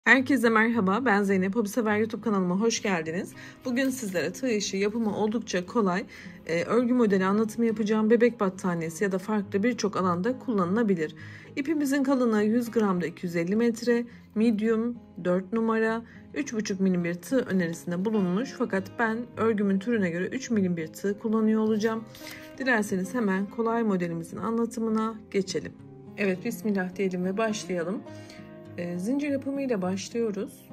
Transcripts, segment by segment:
Herkese merhaba, ben Zeynep. Hobisever YouTube kanalıma hoş geldiniz. Bugün sizlere tığ işi yapımı oldukça kolay, örgü modeli anlatımı yapacağım. Bebek battaniyesi ya da farklı birçok alanda kullanılabilir. İpimizin kalınlığı 100 gramda 250 metre, medium 4 numara, 3,5 milim bir tığ önerisinde bulunmuş. Fakat ben örgümün türüne göre 3 milim bir tığ kullanıyor olacağım. Dilerseniz hemen kolay modelimizin anlatımına geçelim. Evet, Bismillah diyelim ve başlayalım. Zincir yapımı ile başlıyoruz.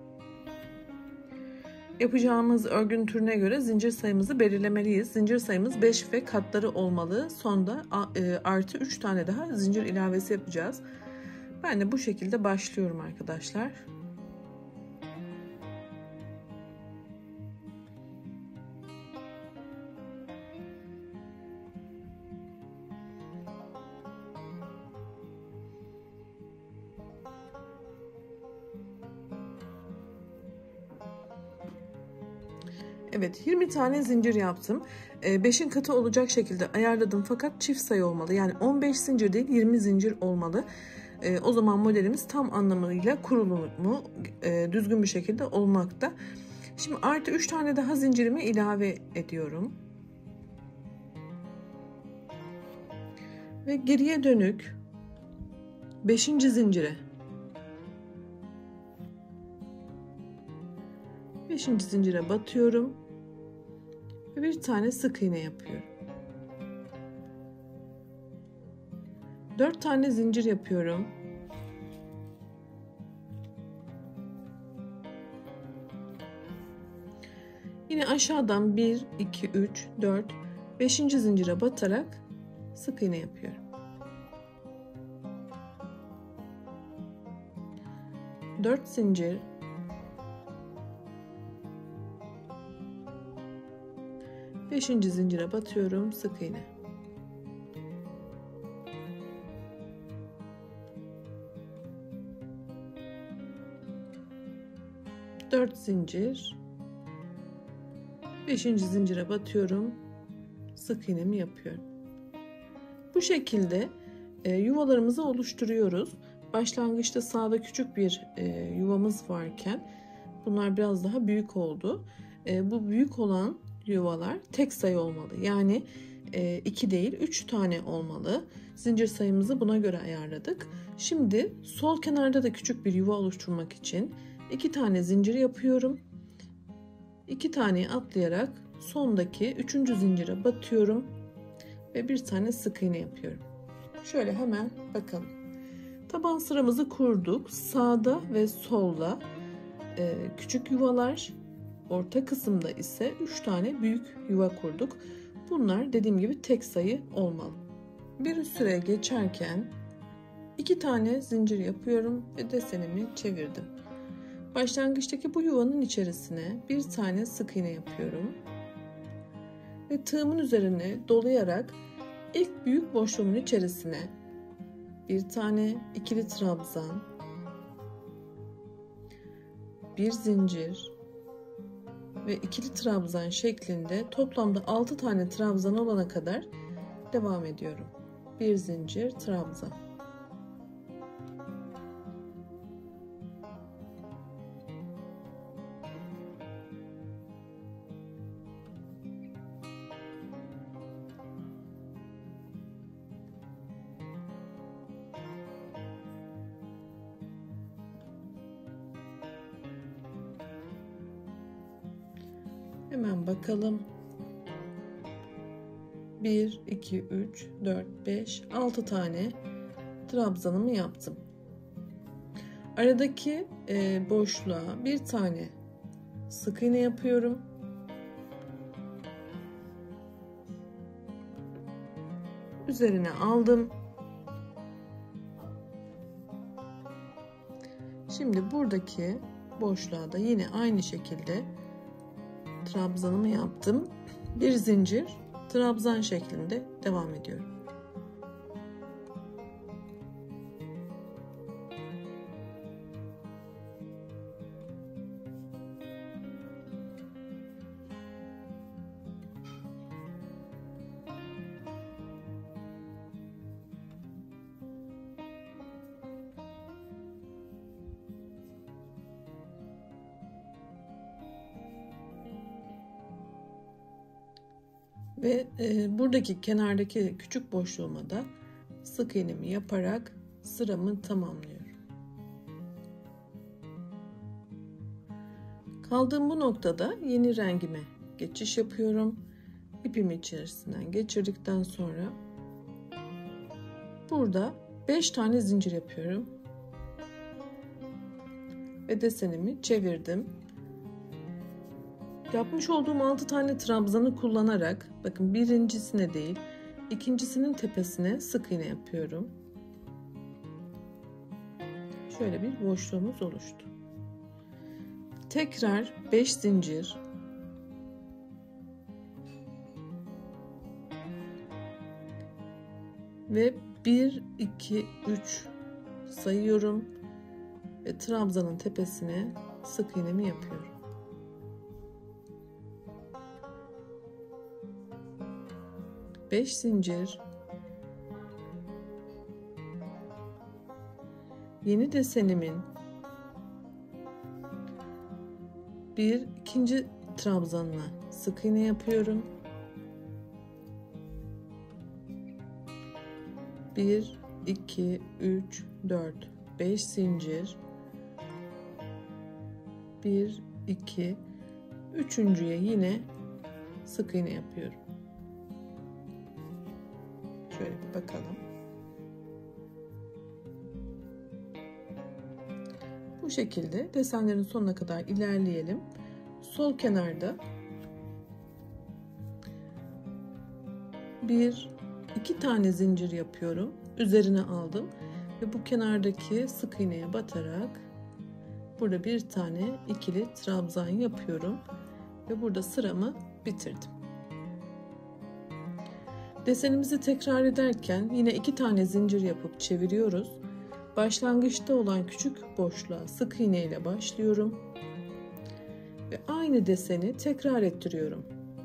Yapacağımız örgünün türüne göre zincir sayımızı belirlemeliyiz. Zincir sayımız 5 ve katları olmalı. Sonda artı 3 tane daha zincir ilavesi yapacağız. Ben de bu şekilde başlıyorum arkadaşlar. Evet, 20 tane zincir yaptım. 5'in katı olacak şekilde ayarladım fakat çift sayı olmalı. Yani 15 zincir değil 20 zincir olmalı. O zaman modelimiz tam anlamıyla kurulumu düzgün bir şekilde olmakta. Şimdi artı 3 tane daha zincirimi ilave ediyorum. Ve geriye dönük 5. zincire 5. zincire batıyorum ve bir tane sık iğne yapıyorum. 4 tane zincir yapıyorum. Yine aşağıdan 1 2 3 4 5. zincire batarak sık iğne yapıyorum. 4 zincir, 5. zincire batıyorum, sık iğne. Dört zincir, 5. zincire batıyorum, sık iğnemi yapıyorum. Bu şekilde yuvalarımızı oluşturuyoruz. Başlangıçta sağda küçük bir yuvamız varken bunlar biraz daha büyük oldu. Bu büyük olan yuvalar tek sayı olmalı. Yani 2 değil 3 tane olmalı. Zincir sayımızı buna göre ayarladık. Şimdi sol kenarda da küçük bir yuva oluşturmak için 2 tane zincir yapıyorum. 2 taneyi atlayarak sondaki 3. zincire batıyorum ve bir tane sık iğne yapıyorum. Şöyle hemen bakalım. Taban sıramızı kurduk. Sağda ve solda küçük yuvalar, orta kısımda ise 3 tane büyük yuva kurduk. Bunlar dediğim gibi tek sayı olmalı. Bir üst sıraya geçerken 2 tane zincir yapıyorum ve desenimi çevirdim. Başlangıçtaki bu yuvanın içerisine bir tane sık iğne yapıyorum. Ve tığımın üzerine dolayarak ilk büyük boşluğumun içerisine bir tane ikili trabzan, bir zincir ve ikili trabzan şeklinde toplamda 6 tane trabzan olana kadar devam ediyorum. Bir zincir, trabzan. Hemen bakalım. 1, 2, 3, 4, 5, 6 tane trabzanımı yaptım. Aradaki boşluğa bir tane sık iğne yapıyorum. Üzerine aldım. Şimdi buradaki boşluğa da yine aynı şekilde trabzanımı yaptım. Bir zincir, trabzan şeklinde devam ediyorum. Ve buradaki kenardaki küçük boşluğuma da sık iğnemi yaparak sıramı tamamlıyorum. Kaldığım bu noktada yeni rengime geçiş yapıyorum. İpimi içerisinden geçirdikten sonra burada 5 tane zincir yapıyorum. Ve desenimi çevirdim. Yapmış olduğum 6 tane trabzanı kullanarak, bakın birincisine değil, ikincisinin tepesine sık iğne yapıyorum. Şöyle bir boşluğumuz oluştu. Tekrar 5 zincir. Ve 1, 2, 3 sayıyorum. Ve trabzanın tepesine sık iğnemi yapıyorum. Beş zincir. Yeni desenimin ikinci trabzanına sık iğne yapıyorum. 1, 2, 3, 4, 5 zincir. 1, 2, üçüncüye yine sık iğne yapıyorum. Şöyle bir bakalım. Bu şekilde desenlerin sonuna kadar ilerleyelim. Sol kenarda 2 tane zincir yapıyorum. Üzerine aldım ve bu kenardaki sık iğneye batarak burada bir tane ikili trabzan yapıyorum ve burada sıramı bitirdim. Desenimizi tekrar ederken yine 2 tane zincir yapıp çeviriyoruz. Başlangıçta olan küçük boşluğa sık iğne ile başlıyorum ve aynı deseni tekrar ettiriyorum.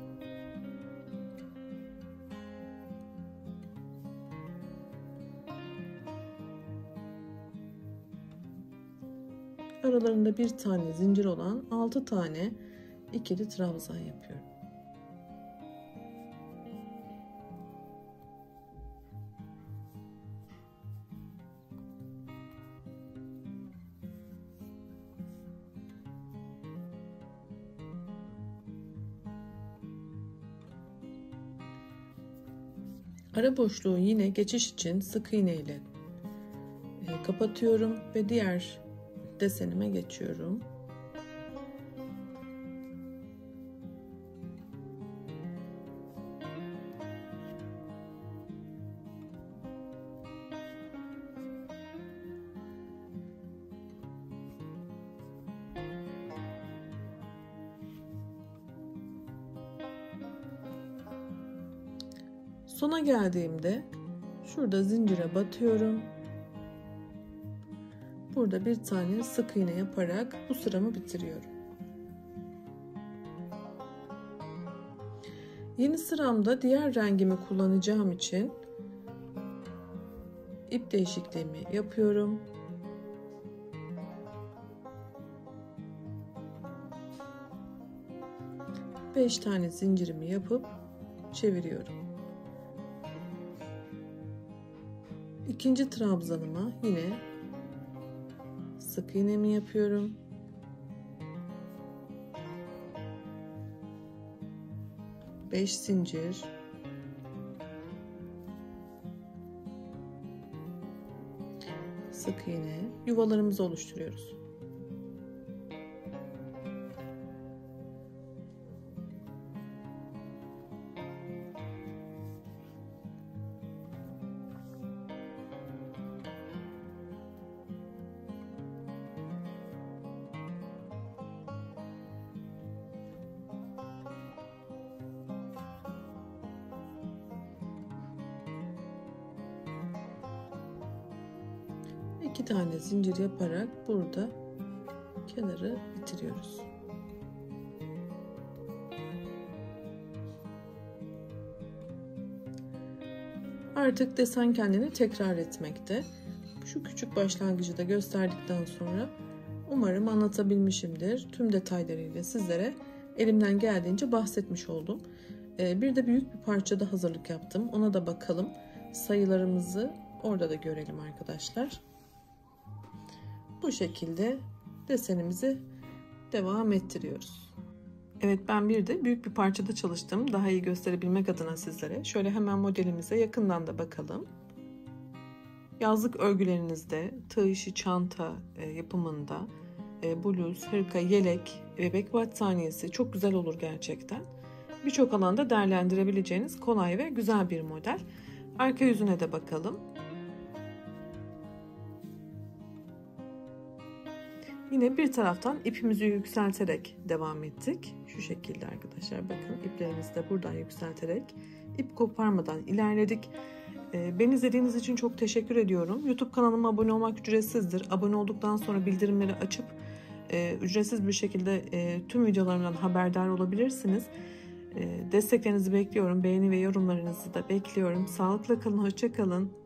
Aralarında bir tane zincir olan 6 tane ikili trabzan yapıyorum. Ara boşluğu yine geçiş için sık iğne ile kapatıyorum ve diğer desenime geçiyorum. Sona geldiğimde şurada zincire batıyorum. Burada bir tane sık iğne yaparak bu sıramı bitiriyorum. Yeni sıramda diğer rengimi kullanacağım için ip değişikliğimi yapıyorum. Beş tane zincirimi yapıp çeviriyorum. İkinci trabzanıma yine sık iğnemi yapıyorum. Beş zincir. Sık iğne. Yuvalarımızı oluşturuyoruz. İki tane zincir yaparak burada kenarı bitiriyoruz. Artık desen kendini tekrar etmekte. Şu küçük başlangıcı da gösterdikten sonra umarım anlatabilmişimdir. Tüm detaylarıyla sizlere elimden geldiğince bahsetmiş oldum. Bir de büyük bir parçada hazırlık yaptım. Ona da bakalım. Sayılarımızı orada da görelim arkadaşlar. Bu şekilde desenimizi devam ettiriyoruz. Evet, ben bir de büyük bir parçada çalıştım. Daha iyi gösterebilmek adına sizlere. Şöyle hemen modelimize yakından da bakalım. Yazlık örgülerinizde, tığ işi çanta yapımında, bluz, hırka, yelek, bebek battaniyesi çok güzel olur gerçekten. Birçok alanda değerlendirebileceğiniz kolay ve güzel bir model. Arka yüzüne de bakalım. Yine bir taraftan ipimizi yükselterek devam ettik. Şu şekilde arkadaşlar, bakın iplerimizi de buradan yükselterek ip koparmadan ilerledik. Beni izlediğiniz için çok teşekkür ediyorum. YouTube kanalıma abone olmak ücretsizdir. Abone olduktan sonra bildirimleri açıp ücretsiz bir şekilde tüm videolarımdan haberdar olabilirsiniz. Desteklerinizi bekliyorum. Beğeni ve yorumlarınızı da bekliyorum. Sağlıkla kalın, hoşça kalın.